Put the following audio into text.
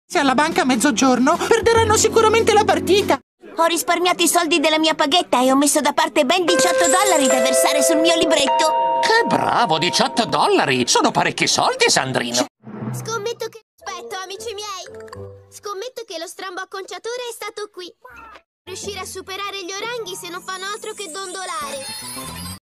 Se alla banca a mezzogiorno, perderanno sicuramente la partita. Ho risparmiato i soldi della mia paghetta e ho messo da parte ben $18 da versare sul mio libretto. Che bravo, $18! Sono parecchi soldi, Sandrino. Scommetto che... Aspetta, amici miei! Scommetto che lo strambo acconciatore è stato qui. Riuscire a superare gli oranghi se non fanno altro che dondolare.